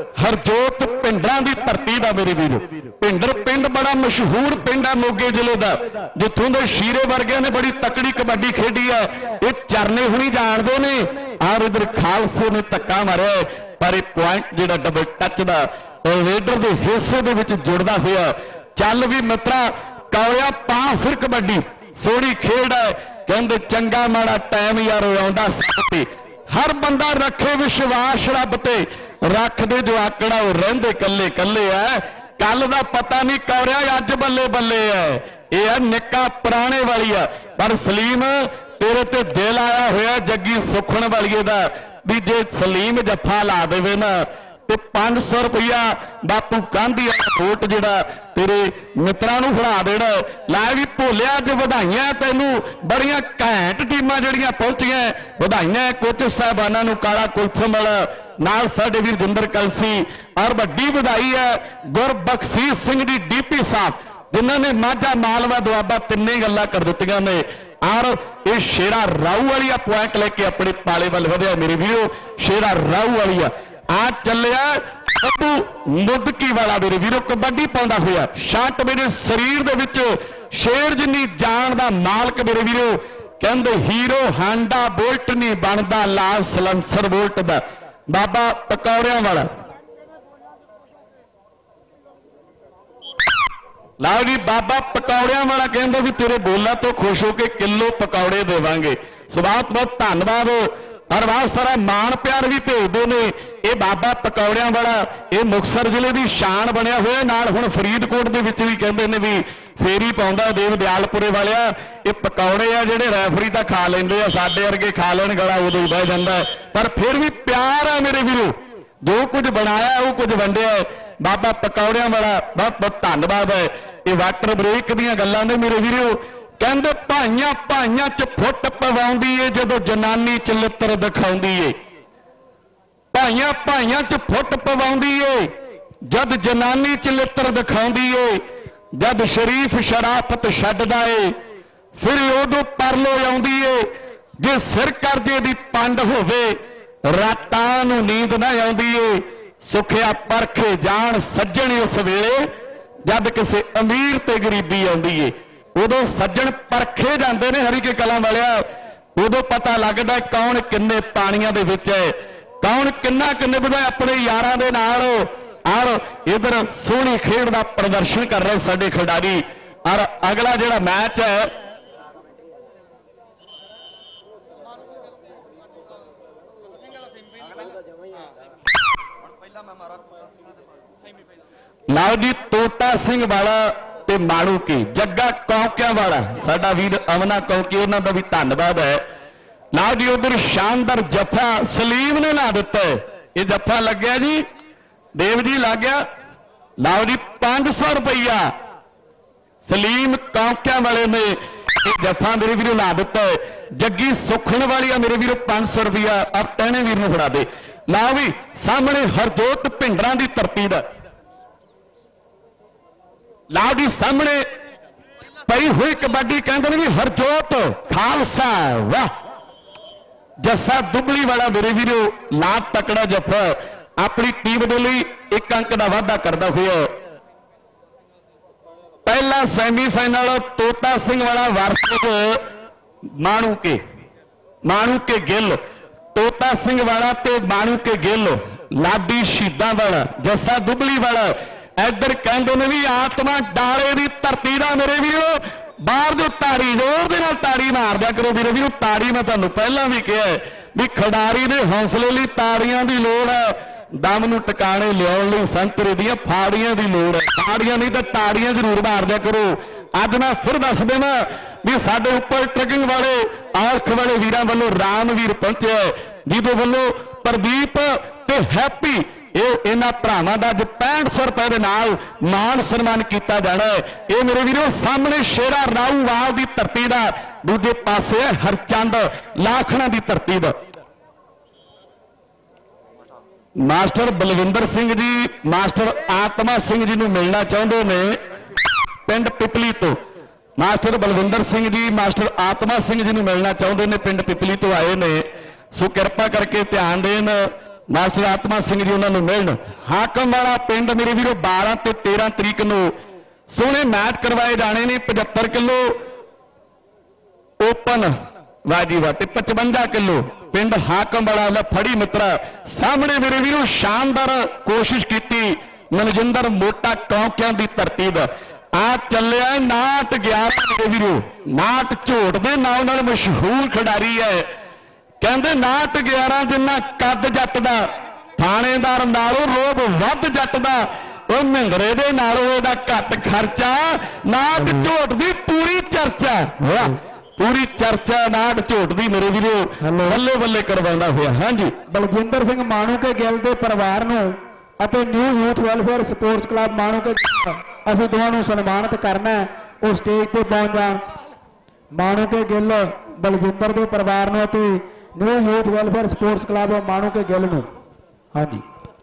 हरजोत पिंडरां दी धरती दा मेरे वीर। पिंडर पिंड बड़ा मशहूर पिंड है मोगे जिले का जिथों दे शीरे वर्गियां ने बड़ी तकड़ी कबड्डी खेडी है। ये चरने हुणी जानदे ने और इधर खालसे ने धक्का मारिया पर एक पॉइंट जिहड़ा डबल टच दा रेडर दे हिस्से दे विच जुड़दा होया। चल भी मित्रा कौया पा फिर कबड्डी सोहनी खेड है। कहते चंगा माड़ा टाइम यार आउंदा साथे हर बंदा रखे विश्वास रब ते रख दे जो आकड़ा वो रहिंदे कल्ले कल्ले है। कल दा पता नहीं कौरिया अज बल्ले बल्ले है। यह है निक्का पुराने वाली है पर सलीम तेरे ते दिल आया होया जग्गी सुखण वाली दा भी जे सलीम जफा ला देवे ना ते पांच सौ रुपया बापू गांधी वाला वोट जिहड़ा तेरे मित्रां नूं फड़ा देना। लै भी भोलिया अज वधाइयां तैनूं बड़ियां घैंट टीमां जिहड़ियां पहुंचियां वधाइयां कोच साहबानां नूं काला कुलथम वाला नाल साडे वीर जिंदर कलसी और वड्डी वधाई है गुरबख्शीश सिंह दी डीपी साहब जिन्हां ने माझा मालवा दुआबा तिन्ने गल्लां कर दित्तियां ने और ये शेरा राऊ वाली पॉइंट लेके अपने पाले वाल वधिया मेरे वीरो। शेरा राऊ वाली आ चलिया बब्बू मुदकी वाला मेरे वीरों कबड्डी पाउंदा होया शट मेरे शरीर दे विच शेर जिन्नी जान दा मालक मेरे वीरों। कहंदे हीरो हांडा बोल्ट नहीं बनदा लाल सलंसर बोल्ट दा बाबा पकौड़ियां वाला। लाओ जी बाबा पकौड़ियां वाला कहंदे भी तेरे बोला तो खुश हो के किलो पकौड़े देवांगे। सो बहुत बहुत धन्नवाद ਔਰ ਬਹੁਤ ਸਾਰਾ ਮਾਣ ਪਿਆਰ ਵੀ ਭੇਜਦੇ ਨੇ। ਇਹ ਬਾਬਾ ਪਕੌੜਿਆਂ ਵਾਲਾ ਇਹ ਮੁਕਤਸਰ ਜ਼ਿਲ੍ਹੇ ਦੀ ਸ਼ਾਨ ਬਣਿਆ ਹੋਇਆ, ਨਾਲ ਹੁਣ ਫਰੀਦਕੋਟ ਦੇ ਵਿੱਚ ਵੀ ਕਹਿੰਦੇ ਨੇ ਵੀ ਫੇਰੀ ਪਾਉਂਦਾ ਦੇਵ ਦਿਆਲਪੁਰੇ ਵਾਲਿਆ। ਇਹ ਪਕੌੜੇ ਆ ਜਿਹੜੇ ਰੈਫਰੀ ਤਾਂ ਖਾ ਲੈਂਦੇ ਆ, ਸਾਡੇ ਵਰਗੇ ਖਾ ਲੈਣ ਗਲਾ ਉਦੋਂ ਹੀ ਬਹਿ ਜਾਂਦਾ, ਪਰ ਫਿਰ ਵੀ ਪਿਆਰ ਆ ਮੇਰੇ ਵੀਰੋ। ਜੋ ਕੁਝ ਬਣਾਇਆ ਉਹ ਕੁਝ ਵੰਡਿਆ ਬਾਬਾ ਪਕੌੜਿਆਂ ਵਾਲਾ, ਬਹੁਤ ਬਹੁਤ ਧੰਨਵਾਦ ਹੈ। ਇਹ ਵਾਟਰ ਬ੍ਰੇਕ ਦੀਆਂ ਗੱਲਾਂ ਨੇ ਮੇਰੇ ਵੀਰੋ। ਕਹਿੰਦੇ ਭਾਈਆਂ ਭਾਈਆਂ ਚ ਫੁੱਟ ਪਵਾਉਂਦੀ ਏ ਜਦੋਂ ਜਨਾਨੀ ਚਲਿੱਤਰ ਦਿਖਾਉਂਦੀ ਏ, ਭਾਈਆਂ ਭਾਈਆਂ ਚ ਫੁੱਟ ਪਵਾਉਂਦੀ ਏ ਜਦ ਜਨਾਨੀ ਚਲਿੱਤਰ ਦਿਖਾਉਂਦੀ ਏ, ਜਦ ਸ਼ਰੀਫ ਸ਼ਰਾਫਤ ਛੱਡਦਾ ਏ ਫਿਰ ਉਦੋਂ ਪਰਲੋ ਆਉਂਦੀ ਏ। ਜੇ ਸਿਰ ਕਰਜ਼ੇ ਦੀ ਪੰਡ ਹੋਵੇ ਰਾਤਾਂ ਨੂੰ ਨੀਂਦ ਨਾ ਆਉਂਦੀ ਏ, ਸੁਖਿਆ ਪਰਖੇ ਜਾਣ ਸੱਜਣ ਉਸ ਵੇਲੇ ਜਦ ਕਿਸੇ ਅਮੀਰ ਤੇ ਗਰੀਬੀ ਆਉਂਦੀ ਏ। ਉਦੋਂ ਸੱਜਣ ਪਰਖੇ ਜਾਂਦੇ ਨੇ ਹਰੀਕੇ ਕਲਾਂ ਵਾਲਿਆ, ਉਦੋਂ ਪਤਾ ਲੱਗਦਾ ਕੌਣ ਕਿੰਨੇ ਪਾਣੀਆਂ ਦੇ ਵਿੱਚ ਹੈ, ਕੌਣ ਕਿੰਨਾ ਕਿੰਨੇ ਵਧਾ ਆਪਣੇ ਯਾਰਾਂ ਦੇ ਨਾਲ। ਔਰ ਇਧਰ ਸੋਹਣੀ ਖੇਡ ਦਾ ਪ੍ਰਦਰਸ਼ਨ ਕਰ ਰਹੇ ਸਾਡੇ ਖਿਡਾਰੀ। ਔਰ ਅਗਲਾ ਜਿਹੜਾ ਮੈਚ ਹੈ ਲਓ ਜੀ, ਤੋਤਾ ਸਿੰਘ ਵਾਲਾ ਤੇ ਮਾਣੂ ਕੀ ਜੱਗਾ ਕੌਂਕਿਆਂ ਵਾਲਾ ਸਾਡਾ ਵੀਰ ਅਮਨਾ ਕੌਂਕੀ, ਉਹਨਾਂ ਦਾ ਵੀ ਧੰਨਵਾਦ ਹੈ। ਲਓ ਜੀ ਉਧਰ ਸ਼ਾਨਦਾਰ ਜੱਫਾ ਸਲੀਮ ਨੇ ਲਾ ਦਿੱਤਾ। ਇਹ ਜੱਫਾ ਲੱਗਿਆ ਜੀ ਦੇਵ ਜੀ ਲੱਗ ਗਿਆ। ਲਓ ਜੀ ਪੰਜ ਸੌ ਰੁਪਈਆ ਸਲੀਮ ਕੌਂਕਿਆਂ ਵਾਲੇ ਨੇ ਇਹ ਜੱਫਾ ਮੇਰੇ ਵੀਰੋ ਲਾ ਦਿੱਤਾ। ਜੱਗੀ ਸੁਖਣ ਵਾਲੀ ਆ ਮੇਰੇ ਵੀਰੋ ਪੰਜ ਸੌ ਰੁਪਈਆ ਆ ਟਹਿਣੇ ਵੀਰ ਨੂੰ ਫੜਾ ਦੇ। ਲਓ ਵੀ ਸਾਹਮਣੇ ਹਰਜੋਤ ਭਿੰਡਰਾਂ ਦੀ ਧਰਤੀ ਦਾ, ਲਓ ਜੀ ਸਾਹਮਣੇ ਪਈ ਹੋਈ ਕਬੱਡੀ ਕਹਿੰਦੇ ਨੇ ਵੀ ਹਰਜੋਤ ਖਾਲਸਾ, ਵਾਹ ਜੱਸਾ ਦੁਬਲੀ ਵਾਲਾ ਮੇਰੇ ਵੀਰੋ ਲਾ ਤਕੜਾ ਜੱਫਾ ਆਪਣੀ ਟੀਮ ਦੇ ਲਈ ਇੱਕ ਅੰਕ ਦਾ ਵਾਅਦਾ ਕਰਦਾ ਹੋਇਆ। ਪਹਿਲਾ ਸੈਮੀਫਾਈਨਲ ਤੋਤਾ ਸਿੰਘ ਵਾਲਾ ਵਰਸਸ ਮਾਣੂ ਕੇ ਮਾਣੂ ਕੇ ਗਿੱਲ, ਤੋਤਾ ਸਿੰਘ ਵਾਲਾ ਤੇ ਮਾਣੂ ਕੇ ਗਿੱਲ, ਲਾਡੀ ਸ਼ਹੀਦਾਂ ਵਾਲਾ ਜੱਸਾ ਦੁਬਲੀ ਵਾਲਾ। ਇੱਧਰ ਕਹਿੰਦੇ ਨੇ ਵੀ ਆਤਮਾ ਡਾਲੇ ਦੀ ਧਰਤੀ ਦਾ ਮੇਰੇ ਵੀਰੋ, ਬਾਹਰ ਦੇ ਤਾੜੀ ਜ਼ੋਰ ਦੇ ਨਾਲ ਤਾੜੀ ਮਾਰਦਿਆ ਕਰੋ ਵੀਰੇ ਵੀਰੋ। ਤਾੜੀ ਮੈਂ ਤੁਹਾਨੂੰ ਪਹਿਲਾਂ ਵੀ ਕਿਹਾ ਵੀ ਖਿਡਾਰੀ ਦੇ ਹੌਸਲੇ ਲਈ ਤਾੜੀਆਂ ਦੀ ਲੋੜ ਹੈ, ਦਮ ਨੂੰ ਟਿਕਾਣੇ ਲਿਆਉਣ ਲਈ ਸੰਤਰੇ ਦੀਆਂ ਫਾੜੀਆਂ ਦੀ ਲੋੜ ਹੈ। ਫਾੜੀਆਂ ਨਹੀਂ ਤਾਂ ਤਾੜੀਆਂ ਜ਼ਰੂਰ ਮਾਰਦਿਆ ਕਰੋ। ਅੱਜ ਮੈਂ ਫਿਰ ਦੱਸ ਦੇਵਾਂ ਵੀ ਸਾਡੇ ਉੱਪਰ ਟਰਕਿੰਗ ਵਾਲੇ ਆਖ ਵਾਲੇ ਵੀਰਾਂ ਵੱਲੋਂ ਰਾਮਵੀਰ ਪਹੁੰਚਿਆ, ਜਿਹਦੇ ਵੱਲੋਂ ਪ੍ਰਦੀਪ ਤੇ ਹੈਪੀ ਇਹ ਇਹਨਾਂ ਭਰਾਵਾਂ ਦਾ ਅੱਜ ਪੈਂਹਠ ਸੌ ਰੁਪਏ ਦੇ ਨਾਲ ਮਾਨ ਸਨਮਾਨ ਕੀਤਾ ਜਾਣਾ ਹੈ। ਇਹ ਮੇਰੇ ਵੀਰੋ ਸਾਹਮਣੇ ਸ਼ੇਰਾ ਰਾਊਵਾਲ ਦੀ ਧਰਤੀ ਦਾ, ਦੂਜੇ ਪਾਸੇ ਹਰਚੰਦ ਲਾਖਣਾ ਦੀ ਧਰਤੀ ਦਾ। ਮਾਸਟਰ ਬਲਵਿੰਦਰ ਸਿੰਘ ਜੀ ਮਾਸਟਰ ਆਤਮਾ ਸਿੰਘ ਜੀ ਨੂੰ ਮਿਲਣਾ ਚਾਹੁੰਦੇ ਨੇ ਪਿੰਡ ਪਿਪਲੀ ਤੋਂ। ਮਾਸਟਰ ਬਲਵਿੰਦਰ ਸਿੰਘ ਜੀ ਮਾਸਟਰ ਆਤਮਾ ਸਿੰਘ ਜੀ ਨੂੰ ਮਿਲਣਾ ਚਾਹੁੰਦੇ ਨੇ, ਪਿੰਡ ਪਿਪਲੀ ਤੋਂ ਆਏ ਨੇ, ਸੋ ਕਿਰਪਾ ਕਰਕੇ ਧਿਆਨ ਦੇਣ ਮਾਸਟਰ ਆਤਮਾ ਸਿੰਘ ਜੀ ਉਹਨਾਂ ਨੂੰ ਮਿਲਣ। ਹਾਕਮ ਵਾਲਾ ਪਿੰਡ ਮੇਰੇ ਵੀਰੋ ਬਾਰਾਂ ਤੇ ਤੇਰਾਂ ਤਰੀਕ ਨੂੰ ਸੋਹਣੇ ਮੈਚ ਕਰਵਾਏ ਜਾਣੇ ਨੇ। ਪਝੱਤਰ ਕਿਲੋ ਓਪਨ ਵਾਜੀ ਵਾ ਤੇ ਪਚਵੰਜਾ ਕਿਲੋ ਪਿੰਡ ਹਾਕਮ ਵਾਲਾ ਦਾ ਫੜੀ ਮਿੱਤਰਾ ਸਾਹਮਣੇ ਮੇਰੇ ਵੀਰੋ ਸ਼ਾਨਦਾਰ ਕੋਸ਼ਿਸ਼ ਕੀਤੀ ਮਨਜਿੰਦਰ ਮੋਟਾ ਕੌਂਕਿਆਂ ਦੀ ਧਰਤੀ ਦਾ। ਆ ਚੱਲਿਆ ਨਾਟ ਗਿਆਰਾਂ ਮੇਰੇ ਵੀਰੋ, ਨਾਟ ਝੋਟ ਦੇ ਨਾਮ ਨਾਲ ਮਸ਼ਹੂਰ ਖਿਡਾਰੀ ਹੈ। ਕਹਿੰਦੇ ਨਾਟ ਗਿਆਰਾਂ ਜਿੰਨਾ ਕੱਦ ਜੱਟ ਦਾ, ਥਾਣੇਦਾਰ ਨਾਲੋਂ ਰੋਬ ਵੱਧ ਜੱਟ ਦਾ, ਉਹ ਮਹਿੰਦਰੇ ਦੇ ਨਾਲੋਂ ਇਹਦਾ ਘੱਟ ਖਰਚਾ, ਨਾਟ ਝੋਟ ਦੀ ਪੂਰੀ ਚਰਚਾ, ਵਾਹ ਪੂਰੀ ਚਰਚਾ ਨਾਟ ਝੋਟ ਦੀ ਮੇਰੇ ਵੀਰੋ ਬੱਲੇ ਬੱਲੇ ਕਰਵਾਉਂਦਾ ਹੋਇਆ। ਹਾਂਜੀ ਬਲਜਿੰਦਰ ਸਿੰਘ ਮਾਣੂਕੇ ਗਿੱਲ ਦੇ ਪਰਿਵਾਰ ਨੂੰ ਅਤੇ new youth welfare sports club Manuke ਅਸੀਂ ਦੋਵਾਂ ਨੂੰ ਸਨਮਾਨਿਤ ਕਰਨਾ ਹੈ। ਉਹ ਸਟੇਜ ਤੇ ਪਹੁੰਚ ਜਾਣ। ਮਾਣੂਕੇ ਗਿੱਲ ਬਲਜਿੰਦਰ ਦੇ ਪਰਿਵਾਰ ਨੂੰ ਅਤੇ new youth welfare sports club Manuke Gill ਨੂੰ। ਹਾਂਜੀ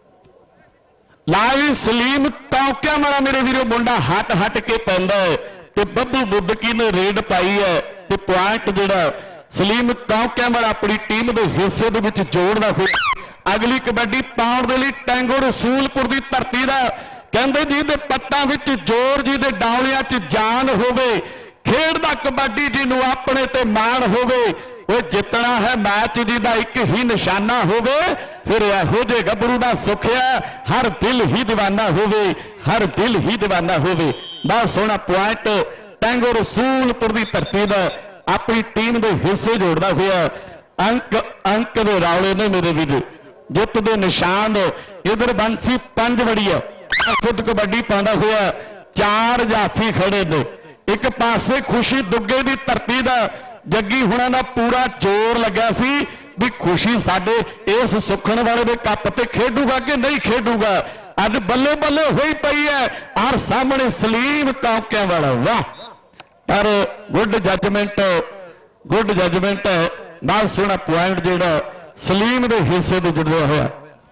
ਲਾਈ ਸਲੀਮ ਕੌਂਕਿਆਂ ਵਾਲਾ ਮੇਰੇ ਵੀਰੋ ਮੁੰਡਾ ਹਟ ਹਟ ਕੇ ਪੈਂਦਾ ਤੇ ਬੱਬੂ ਬੁੱਧਕੀ ਨੇ ਰੇਡ ਪਾਈ ਹੈ ਤੇ ਪੁਆਇੰਟ ਜਿਹੜਾ ਸਲੀਮ ਕੌਂਕਿਆਂ ਵਾਲਾ ਆਪਣੀ ਟੀਮ ਦੇ ਹਿੱਸੇ ਦੇ ਵਿੱਚ ਜੋੜਦਾ ਹੋਇਆ ਅਗਲੀ ਕਬੱਡੀ ਪਾਉਣ ਦੇ ਲਈ ਟੈਂਗੋ ਰਸੂਲਪੁਰ ਦੀ ਧਰਤੀ ਦਾ। ਕਹਿੰਦੇ ਜਿਹਦੇ ਪੱਟਾਂ ਵਿੱਚ ਜ਼ੋਰ, ਜਿਹਦੇ ਡਾਉਲਿਆਂ 'ਚ ਜਾਨ ਹੋਵੇ, ਖੇਡਦਾ ਕਬੱਡੀ ਜਿਹਨੂੰ ਆਪਣੇ ਤੇ ਮਾਣ ਹੋਵੇ, ਉਹ ਜਿੱਤਣਾ ਹੈ ਮੈਚ ਜਿਹਦਾ ਇੱਕ ਹੀ ਨਿਸ਼ਾਨਾ ਹੋਵੇ, ਫਿਰ ਇਹੋ ਜਿਹੇ ਗੱਭਰੂ ਦਾ ਸੁਖਿਆ ਹਰ ਦਿਲ ਹੀ دیਵਾਨਾ ਹੋਵੇ, ਹਰ ਦਿਲ ਹੀ دیਵਾਨਾ ਹੋਵੇ। ਬਹੁਤ ਸੋਹਣਾ ਪੁਆਇੰਟ ਟੈਂਗੋ ਰਸੂਲਪੁਰ ਦੀ ਧਰਤੀ ਦਾ ਆਪਣੀ ਟੀਮ ਦੇ ਹਿੱਸੇ ਜੋੜਦਾ ਹੋਇਆ। अंक अंक दे रौले ने मेरे वीर, जित दे निशान। इधर बंसी पंज बड़ी है, खुद कबड्डी पाਉਂਦਾ ਹੋਇਆ चार जाफी खड़े ने। एक पासे खुशी दुग्गे की धरती का जग्गी हुणां दा पूरा जोर लग्या सी भी खुशी साडे इस सुखण वाले दे कप ते खेडूगा कि नहीं खेडूगा। अज बल्ले बल्ले हुई पई है और सामने सलीम कौंकियां वाला। वाह, पर गुड जजमेंट, गुड जजमेंट है। बहुत सोहना पॉइंट जिहड़ा सलीम दे हिस्से ते जुड़िया होया।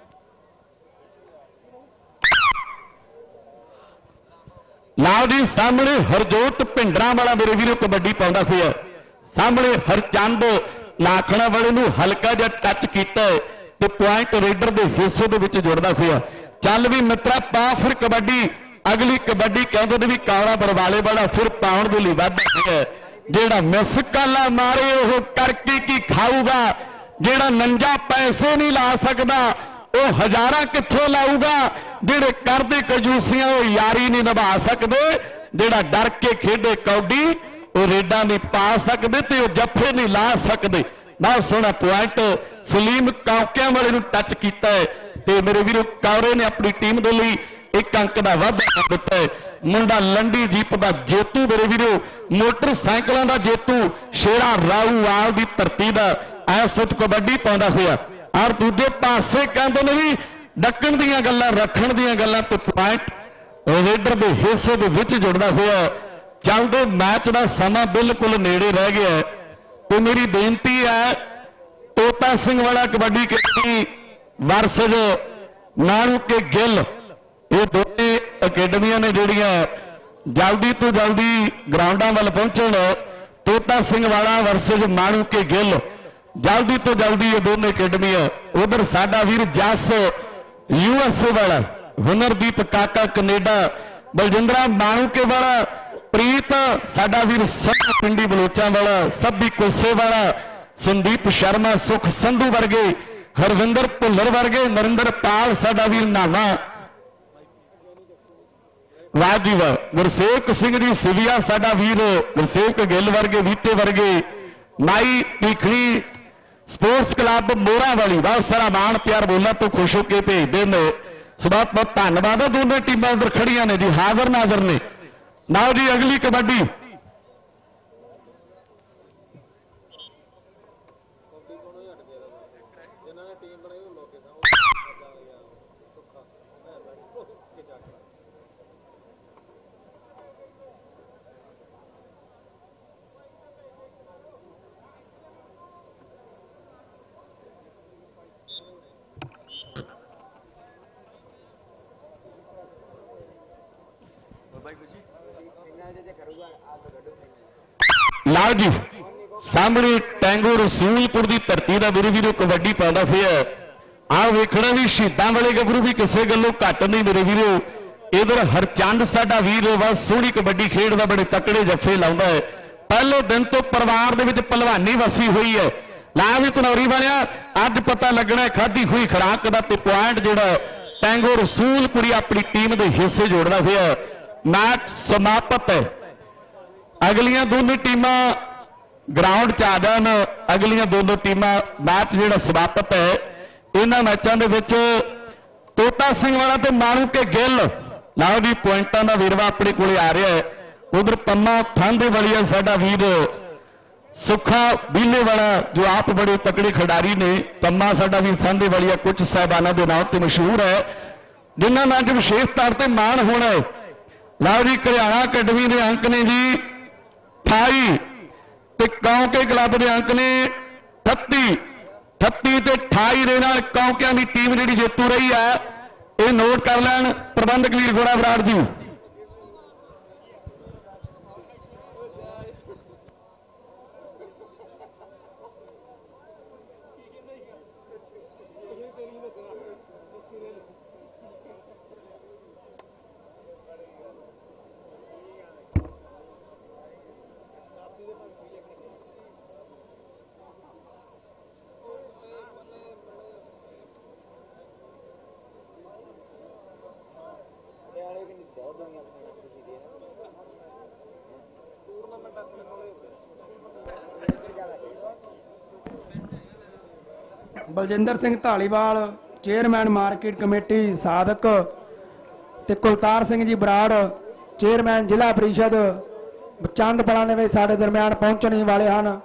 लाओ जी सामने हरजोत भिंडरा वाला मेरे वीरों कबड्डी पाਉਂਦਾ होया। सामने हरचंद लाखणा वाले नूं हल्का जिहा टच कीता ते पॉइंट रेडर दे हिस्से दे विच जुड़दा होया। चल भी मित्रा पा फिर कबड्डी। अगली कबड्डी कहते ने भी काला बरवाले वाला फिर पाउण दे लई वाधा है। जेड़ा मिस काला मारे वो करके की खाऊगा, जेड़ा नंजा पैसे नहीं ला सकदा वो हजारा कित्थों लाऊगा। जेड़े करदे कंजूसियां वो यारी नहीं निभा सकते। जेड़ा डर के खेडे कौडी वो रेडा नहीं पा सकते ते वो जफे नहीं ला सकते। बहुत सोहना पॉइंट सलीम कौंकियां वाले नूं टच कीता है ते मेरे वीरो कौरे ने अपनी टीम दे लई एक अंक का वाधा कर दिता है। मुंडा लंडी जीप का जेतू मेरे वीरो, मोटरसाइकिलों का जेतू शेरा राऊवाल की धरती का इस वक्त कबड्डी पाਉਂਦਾ होया। और दूजे पासे कहते ने भी डकण दीयां गल्लां रखण दीयां गल्लां ते पॉइंट रेडर के हिस्से के विच जुड़दा होया। चलदे मैच का समा बिल्कुल नेड़े रह गया है तो मेरी बेनती है तोता सिंह वाला कबड्डी अकेडमी वर्सेज नानू के गिल, ये दोनों अकेडमियां ने जिहड़ियां जल्दी तो जल्दी ग्राउंडां वाल पहुंचण। तोता सिंह वाला वर्सेज माणू के गिल, जल्दी तो जल्दी ये दोनों अकेडमियां। उधर साडा वीर जस यूएसए वाला, हुनरदीप काका कनेडा, बलजिंदरा माणू के वाला, प्रीत साडा वीर सब पिंडी बलोचा वाला, सभी कोसे वाला, संदीप शर्मा सुख संधू वर्गे, हरविंदर भुल्लर वर्गे, नरिंदर पाल साडा वीर नावा। वाह जी वाह, गुरसेवक सिंह जी सिविया साडा वीर, गुरसेवक गिल वर्गे, वीटे वर्गे, माई भीखड़ी स्पोर्ट्स क्लब मोरा वाली। बहुत सारा मान प्यार बोलना तो खुश होकर भेजते हैं। सो बहुत बहुत धन्यवाद है। दोनों टीमां उधर खड़ियां ने जी, हाजिर नाजर ने। नाओ जी अगली कबड्डी। लाओ जी सामने टैंगो रसूलपुर की धरती का मेरे वीरों कबड्डी पाਉਂਦਾ होया। आ वेखना भी शहीदां वाले गबरू भी किसी गलों घट नहीं मेरे वीरों। इधर हरचंद साडा वीर बहुत सोहनी कबड्डी खेडदा, बड़े तकड़े जफे लाउंदा है। पहले दिन तो परिवार दे विच पहलवानी वसी हुई है। ला भी तनौरी वालिया अज पता लगना खाधी हुई खुराक का ते पॉइंट जिहड़ा टैंगो रसूलपुरी अपनी टीम के हिस्से जोड़दा होया। मैच समाप्त है। अगलियां दोनों टीमां ग्राउंड च आ जान। अगलियां दोनों टीमां मैच जिहड़ा समाप्त है। इन्हां मैचों के विच तोता सिंह वाला तो माणू के गिल, लाओ जी पॉइंटां दा वीरवा अपने कोले आ रहा है। उधर पम्मा थांदे वाली है साडा वीर सुखा बीले वाला जो आप बड़े तकड़े खिडारी ने। पम्मा साडा वीर थांदे वाली है, कुछ साहबाना के नाम से मशहूर है जिन्होंने अज विशेष तौर पर मान होना है। लाओ जी घरियाणा अकेडमी के अंक ने जी अठाई ते कौंके क्लब के अंक ने अठत्ती अठत्ती ते अठाई दे नाल कौंकियां की टीम जी जेतू रही है। ये नोट कर लैन प्रबंधक वीर गोरा बराड़ जी। बहुत Baljinder Singh Dhaliwal chairman market committee Sadiq ਤੇ ਕੁਲਤਾਰ ਸਿੰਘ ਜੀ ਬਰਾੜ ਚੇਅਰਮੈਨ ਜ਼ਿਲ੍ਹਾ ਪ੍ਰੀਸ਼ਦ ਚੰਦ ਪਲਾਂ ਦੇ ਵਿੱਚ ਸਾਡੇ ਦਰਮਿਆਨ ਪਹੁੰਚਣ ਹੀ ਵਾਲੇ ਹਨ।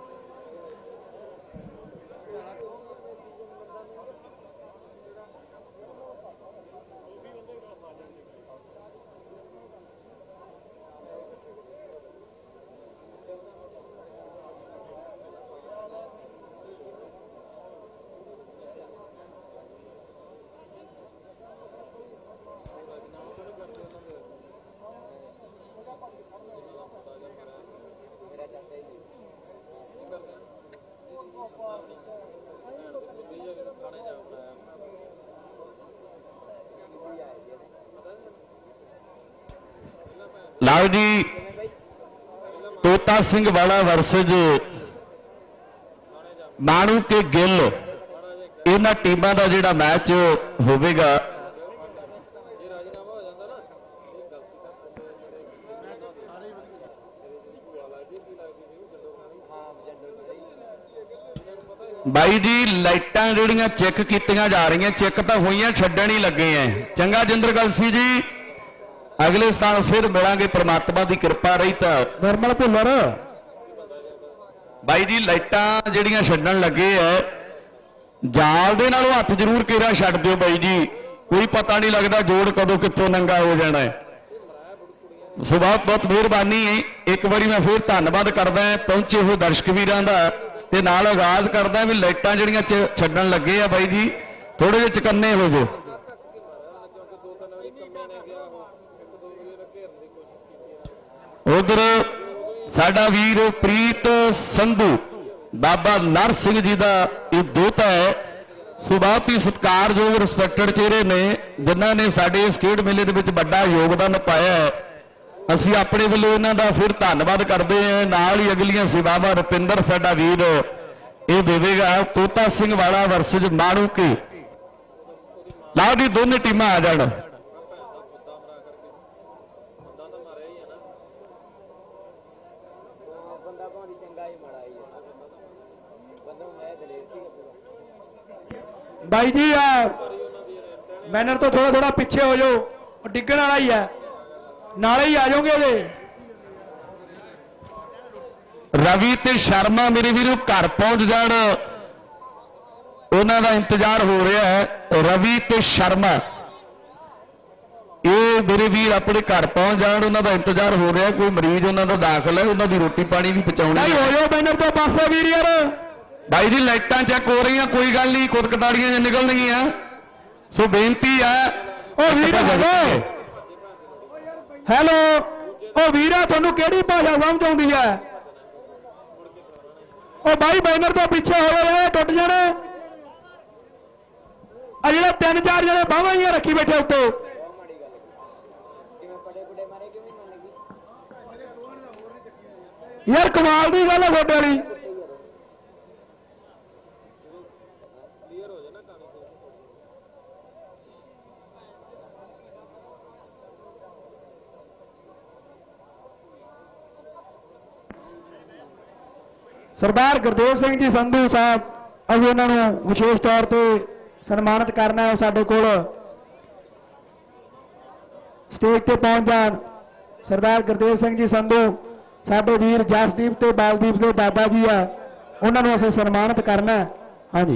ਲਓ ਜੀ ਤੋਤਾ ਸਿੰਘ ਵਾਲਾ ਵਰਸਜ ਮਾਣੂਕੇ ਗਿੱਲ, ਇਹਨਾਂ ਟੀਮਾਂ ਦਾ ਜਿਹੜਾ ਮੈਚ ਹੋਵੇਗਾ ਬਾਈ ਜੀ ਲਾਈਟਾਂ ਜਿਹੜੀਆਂ ਚੈੱਕ ਕੀਤੀਆਂ ਜਾ ਰਹੀਆਂ, ਚੈੱਕ ਤਾਂ ਹੋਈਆਂ, ਛੱਡਣ ਹੀ ਲੱਗੇ ਐ। ਚੰਗਾ ਜਿੰਦਰ ਗਲਸੀ ਜੀ, ਅਗਲੇ ਸਾਲ ਫਿਰ ਮਿਲਾਂਗੇ ਪ੍ਰਮਾਤਮਾ ਦੀ ਕਿਰਪਾ ਰਹੀ ਤਾਂ। ਨਿਰਮਲ ਭੁੱਲਰ ਬਾਈ ਜੀ ਲਾਈਟਾਂ ਜਿਹੜੀਆਂ ਛੱਡਣ ਲੱਗੇ ਐ, ਜਾਲ ਦੇ ਨਾਲੋਂ ਹੱਥ ਜ਼ਰੂਰ ਕੇਰਾ ਛੱਡ ਦਿਓ ਬਾਈ ਜੀ, ਕੋਈ ਪਤਾ ਨਹੀਂ ਲੱਗਦਾ ਜੋੜ ਕਦੋਂ ਕਿੱਥੋਂ ਨੰਗਾ ਹੋ ਜਾਣਾ ਹੈ। ਸੋ ਬਹੁਤ ਬਹੁਤ ਮਿਹਰਬਾਨੀ ਹੈ। ਇੱਕ ਵਾਰੀ ਮੈਂ ਫਿਰ ਧੰਨਵਾਦ ਕਰਦਾ ਪਹੁੰਚੇ ਹੋਏ ਦਰਸ਼ਕ ਵੀਰਾਂ ਦਾ ਤੇ ਨਾਲ ਆਗਾਜ਼ ਕਰਦਾ ਵੀ ਲਾਈਟਾਂ ਜਿਹੜੀਆਂ ਛੱਡਣ ਲੱਗੇ ਆ ਬਾਈ ਜੀ ਥੋੜੇ ਜਿਹੇ ਚਕੰਨੇ ਹੋ ਜਾਓ। ਉਧਰ ਸਾਡਾ ਵੀਰ ਪ੍ਰੀਤ ਸੰਧੂ ਬਾਬਾ ਨਰ ਸਿੰਘ ਜੀ ਦਾ ਇਹ ਦੋਤਾ ਹੈ। ਸੋ ਬਹੁਤ ਹੀ ਸਤਿਕਾਰਯੋਗ ਰਿਸਪੈਕਟਡ ਚਿਹਰੇ ਨੇ ਜਿਨ੍ਹਾਂ ਨੇ ਸਾਡੇ ਇਸ ਖੇਡ ਮੇਲੇ ਦੇ ਵਿੱਚ ਵੱਡਾ ਯੋਗਦਾਨ ਪਾਇਆ ਹੈ। ਅਸੀਂ ਆਪਣੇ ਵੱਲੋਂ ਇਹਨਾਂ ਦਾ ਫਿਰ ਧੰਨਵਾਦ ਕਰਦੇ ਹਾਂ। ਨਾਲ ਹੀ ਅਗਲੀਆਂ ਸੇਵਾਵਾਂ ਰੁਪਿੰਦਰ ਸਾਡਾ ਵੀਰ ਇਹ ਦੇਵੇਗਾ। ਤੋਤਾ ਸਿੰਘ ਵਾਲਾ ਵਰਸਜ ਮਾਣੂਕੇ, ਲਓ ਜੀ ਦੋਨੇ ਟੀਮਾਂ ਆ ਜਾਣ। ਬਾਈ ਜੀ ਆ ਬੈਨਰ ਤੋਂ ਥੋੜਾ ਥੋੜਾ ਪਿੱਛੇ ਹੋ ਜਾਓ, ਉਹ ਡਿੱਗਣ ਵਾਲਾ ਹੀ ਹੈ, ਨਾਲੇ ਹੀ ਆ ਜਾਓਗੇ ਉਹਦੇ। ਰਵੀ ਤੇ ਸ਼ਰਮਾ ਮੇਰੇ ਵੀਰੋ ਘਰ ਪਹੁੰਚ ਜਾਣ, ਉਹਨਾਂ ਦਾ ਇੰਤਜ਼ਾਰ ਹੋ ਰਿਹਾ ਹੈ। ਰਵੀ ਤੇ ਸ਼ਰਮਾ ਇਹ ਮੇਰੇ ਵੀਰ ਆਪਣੇ ਘਰ ਪਹੁੰਚ ਜਾਣ, ਉਹਨਾਂ ਦਾ ਇੰਤਜ਼ਾਰ ਹੋ ਰਿਹਾ। ਕੋਈ ਮਰੀਜ਼ ਉਹਨਾਂ ਦਾ ਦਾਖਲ ਹੈ, ਉਹਨਾਂ ਦੀ ਰੋਟੀ ਪਾਣੀ ਵੀ ਪਹੁੰਚਾਉਣੀ ਹੈ। ਹੋ ਜਾਓ ਬੈਨਰ ਤੋਂ ਪਾਸੇ ਵੀਰ ਯਾਰ। ਬਾਈ ਜੀ ਲਾਈਟਾਂ ਚੈੱਕ ਹੋ ਰਹੀਆਂ, ਕੋਈ ਗੱਲ ਨਹੀਂ, ਕੁਦਕਤਾੜੀਆਂ ਜੇ ਨਿਕਲਣਗੀਆਂ। ਸੋ ਬੇਨਤੀ ਹੈ ਉਹ ਵੀਰ ਹੈਲੋ ਹੈਲੋ ਉਹ ਵੀਰਾ ਤੁਹਾਨੂੰ ਕਿਹੜੀ ਭਾਸ਼ਾ ਸਮਝ ਆਉਂਦੀ ਹੈ? ਉਹ ਬਾਈ ਬੈਨਰ ਤੋਂ ਪਿੱਛੇ ਹੋ ਜਾਏ, ਟੁੱਟ ਜਾਣੇ। ਆ ਜਿਹੜੇ ਤਿੰਨ ਚਾਰ ਜਣੇ ਬਾਹਾਂ ਹੀ ਰੱਖੀ ਬੈਠੇ ਉੱਤੇ। ਯਾਰ ਕਮਾਲ ਦੀ ਗੱਲ ਹੈ ਤੁਹਾਡੇ ਵਾਲੀ। ਸਰਦਾਰ ਗੁਰਦੇਵ ਸਿੰਘ ਜੀ ਸੰਧੂ ਸਾਹਿਬ, ਅਸੀਂ ਉਹਨਾਂ ਨੂੰ ਵਿਸ਼ੇਸ਼ ਤੌਰ ਤੇ ਸਨਮਾਨਿਤ ਕਰਨਾ ਹੈ। ਸਾਡੇ ਕੋਲ ਸਟੇਜ ਤੇ ਪਹੁੰਚ ਜਾਣ। ਸਰਦਾਰ ਗੁਰਦੇਵ ਸਿੰਘ ਜੀ ਸੰਧੂ ਸਾਡੇ ਵੀਰ ਜਸਦੀਪ ਤੇ ਬਾਲਦੀਪ ਦੇ ਦਾਦਾ ਜੀ ਆ, ਉਹਨਾਂ ਨੂੰ ਅਸੀਂ ਸਨਮਾਨਿਤ ਕਰਨਾ ਹੈ। ਹਾਂਜੀ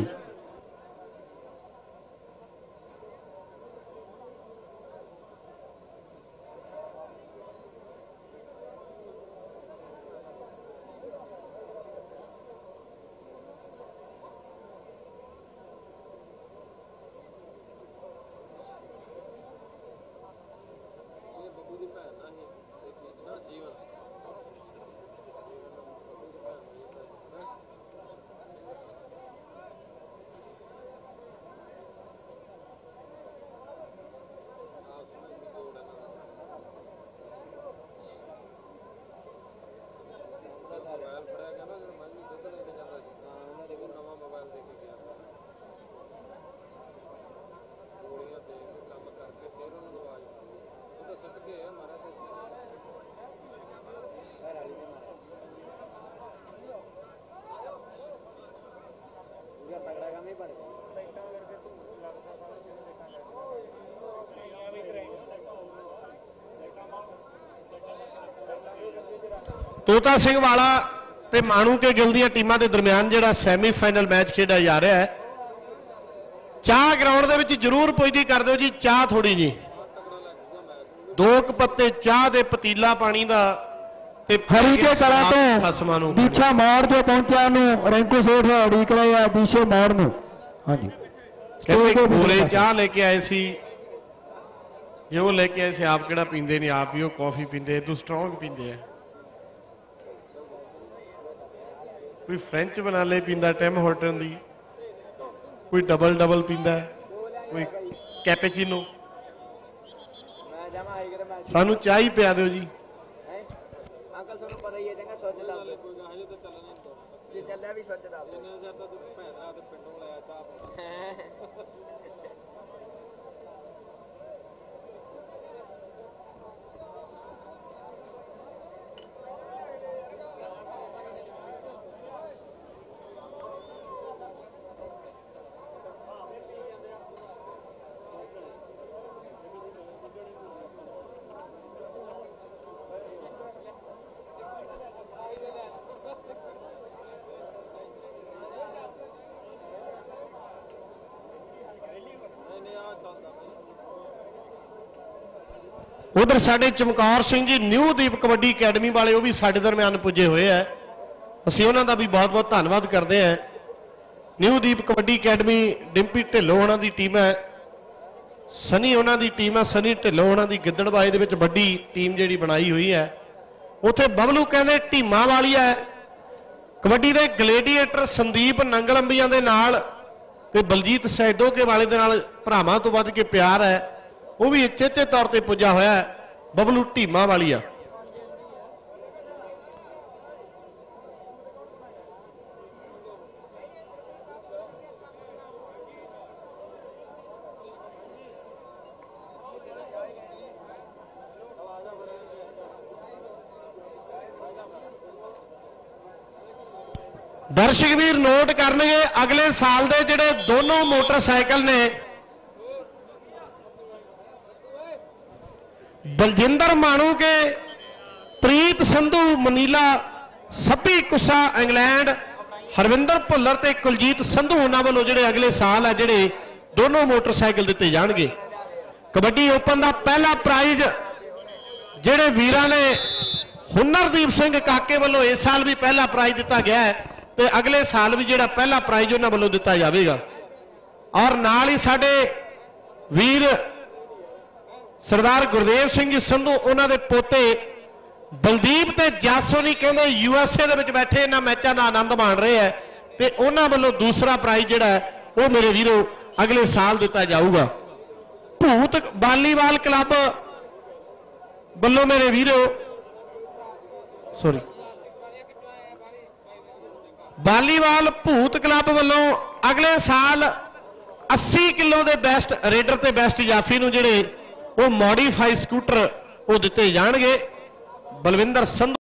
ਤੋਤਾ ਸਿੰਘ ਵਾਲਾ ਤੇ ਮਾਣੂਕੇ ਗਿੱਲ ਦੀਆਂ ਟੀਮਾਂ ਦੇ ਦਰਮਿਆਨ ਜਿਹੜਾ ਸੈਮੀਫਾਈਨਲ ਮੈਚ ਖੇਡਿਆ ਜਾ ਰਿਹਾ ਹੈ। ਚਾਹ ਗਰਾਊਂਡ ਦੇ ਵਿੱਚ ਜ਼ਰੂਰ ਪੁੱਜਦੀ ਕਰ ਦਿਓ ਜੀ, ਚਾਹ ਥੋੜੀ ਜੀ, ਦੋ ਕੁ ਪੱਤੇ ਚਾਹ ਦੇ, ਪਤੀਲਾ ਪਾਣੀ ਦਾ ਤੇ ਹਰੀਕੇ ਕਲਾਂ ਤੋਂ ਖਸਮਾਂ ਨੂੰ ਦੀਛਾ ਮੋੜ ਜੋ ਪਹੁੰਚਿਆ ਨੂੰ ਰਿੰਕੂ ਸੇਠ ਉਡੀਕ ਰਹੇ ਆ ਦੀਸ਼ੇ ਮੋੜ ਨੂੰ। ਹਾਂਜੀ ਕਹਿੰਦੇ ਗੋਲੇ ਚਾਹ ਲੈ ਕੇ ਆਏ ਸੀ, ਜੇ ਉਹ ਲੈ ਕੇ ਆਏ ਸੀ, ਆਪ ਕਿਹੜਾ ਪੀਂਦੇ ਨਹੀਂ, ਆਪ ਵੀ ਉਹ ਕਾਫੀ ਪੀਂਦੇ, ਤੂੰ ਸਟਰੋਂਗ ਪੀਂਦੇ ਆ। ਕੋਈ ਫ੍ਰੈਂਚ ਬਣਾ ਲੈ ਪੀਂਦਾ ਟਿਮ ਹਾਰਟਨ ਦੀ, ਕੋਈ ਡਬਲ ਡਬਲ ਪੀਂਦਾ, ਕੋਈ ਕੈਪੇਚੀਨੋ। ਸਾਨੂੰ ਚਾਹ ਹੀ ਪਿਆ ਦਿਓ ਜੀ। ਅੰਕਲ ਤੁਹਾਨੂੰ ਪਤਾ ਹੀ ਹੈ ਚੰਗਾ ਸੋਚ ਲਾ ਲੈ ਕੋਈ ਹਜੇ ਤਾਂ ਚੱਲਣਾ ਨਹੀਂ, ਜੇ ਚੱਲਿਆ ਵੀ ਸੋਚ ਲਾ ਜਿੰਨੇ ਸਿਰ ਤਾਂ ਤੂੰ ਭੈਣਾ ਤੇ ਪਿੰਡੋਂ ਲਾਇਆ ਚਾਹ। ਉਧਰ ਸਾਡੇ ਚਮਕੌਰ ਸਿੰਘ ਜੀ ਨਿਊ ਦੀਪ ਕਬੱਡੀ ਅਕੈਡਮੀ ਵਾਲੇ, ਉਹ ਵੀ ਸਾਡੇ ਦਰਮਿਆਨ ਪੁੱਜੇ ਹੋਏ ਆ, ਅਸੀਂ ਉਹਨਾਂ ਦਾ ਵੀ ਬਹੁਤ ਬਹੁਤ ਧੰਨਵਾਦ ਕਰਦੇ ਹਾਂ। ਨਿਊ ਦੀਪ ਕਬੱਡੀ ਅਕੈਡਮੀ ਡਿੰਪੀ ਢਿੱਲੋਂ ਉਹਨਾਂ ਦੀ ਟੀਮ ਹੈ, ਸਨੀ ਉਹਨਾਂ ਦੀ ਟੀਮ ਹੈ, ਸਨੀ ਢਿੱਲੋਂ ਉਹਨਾਂ ਦੀ ਗਿੱਦੜਬਾਏ ਦੇ ਵਿੱਚ ਵੱਡੀ ਟੀਮ ਜਿਹੜੀ ਬਣਾਈ ਹੋਈ ਹੈ। ਉੱਥੇ ਬਬਲੂ ਕਹਿੰਦੇ ਢੀਮਾਂ ਵਾਲੀ ਹੈ, ਕਬੱਡੀ ਦੇ ਗਲੇਡੀਏਟਰ ਸੰਦੀਪ ਨੰਗਲੰਬੀਆਂ ਦੇ ਨਾਲ ਤੇ ਬਲਜੀਤ ਸੈਦੋਕੇ ਵਾਲੇ ਦੇ ਨਾਲ ਭਰਾਵਾਂ ਤੋਂ ਵੱਧ ਕੇ ਪਿਆਰ ਹੈ, ਉਹ ਵੀ ਚੇਚੇ ਤੌਰ ਤੇ ਪੁੱਜਾ ਹੋਇਆ ਹੈ, ਬਬਲੂ ਢੀਮਾਂ ਵਾਲੀਆ। ਦਰਸ਼ਕ ਵੀਰ ਨੋਟ ਕਰਨਗੇ, ਅਗਲੇ ਸਾਲ ਦੇ ਜਿਹੜੇ ਦੋਨੋਂ ਮੋਟਰਸਾਈਕਲ ਨੇ, ਬਲਜਿੰਦਰ ਮਾਣੂਕੇ, ਪ੍ਰੀਤ ਸੰਧੂ ਮਨੀਲਾ, ਸੱਭੀ ਕੁੱਸਾ ਇੰਗਲੈਂਡ, ਹਰਵਿੰਦਰ ਭੁੱਲਰ ਤੇ ਕੁਲਜੀਤ ਸੰਧੂ ਉਹਨਾਂ ਵੱਲੋਂ ਜਿਹੜੇ ਅਗਲੇ ਸਾਲ ਹੈ ਜਿਹੜੇ ਦੋਨੋਂ ਮੋਟਰਸਾਈਕਲ ਦਿੱਤੇ ਜਾਣਗੇ। ਕਬੱਡੀ ਓਪਨ ਦਾ ਪਹਿਲਾ ਪ੍ਰਾਈਜ਼ ਜਿਹੜੇ ਵੀਰਾਂ ਨੇ ਹੁਨਰਦੀਪ ਸਿੰਘ ਕਾਕੇ ਵੱਲੋਂ ਇਸ ਸਾਲ ਵੀ ਪਹਿਲਾ ਪ੍ਰਾਈਜ਼ ਦਿੱਤਾ ਗਿਆ ਹੈ ਤੇ ਅਗਲੇ ਸਾਲ ਵੀ ਜਿਹੜਾ ਪਹਿਲਾ ਪ੍ਰਾਈਜ਼ ਉਹਨਾਂ ਵੱਲੋਂ ਦਿੱਤਾ ਜਾਵੇਗਾ। ਔਰ ਨਾਲ ਹੀ ਸਾਡੇ ਵੀਰ ਸਰਦਾਰ ਗੁਰਦੇਵ ਸਿੰਘ ਜੀ ਸੰਧੂ, ਉਹਨਾਂ ਦੇ ਪੋਤੇ ਬਲਦੀਪ ਤੇ ਜਾਸੋਨੀ ਕਹਿੰਦੇ ਯੂ ਐਸ ਏ ਦੇ ਵਿੱਚ ਬੈਠੇ ਇਹਨਾਂ ਮੈਚਾਂ ਦਾ ਆਨੰਦ ਮਾਣ ਰਹੇ ਹੈ ਤੇ ਉਹਨਾਂ ਵੱਲੋਂ ਦੂਸਰਾ ਪ੍ਰਾਈਜ਼ ਜਿਹੜਾ ਉਹ ਮੇਰੇ ਵੀਰੋ ਅਗਲੇ ਸਾਲ ਦਿੱਤਾ ਜਾਊਗਾ। ਭੂਤ ਵਾਲੀਬਾਲ ਕਲੱਬ ਵੱਲੋਂ ਮੇਰੇ ਵੀਰੋ ਸੌਰੀ ਵਾਲੀਬਾਲ ਭੂਤ ਕਲੱਬ ਵੱਲੋਂ ਅਗਲੇ ਸਾਲ अस्सी किलो ਦੇ ਬੈਸਟ ਰੇਡਰ ਤੇ ਬੈਸਟ ਜਾਫੀ ਨੂੰ ਜਿਹੜੇ ਉਹ ਮੋਡੀਫਾਈ ਸਕੂਟਰ ਉਹ ਦਿੱਤੇ ਜਾਣਗੇ। ਬਲਵਿੰਦਰ ਸੰਧੂ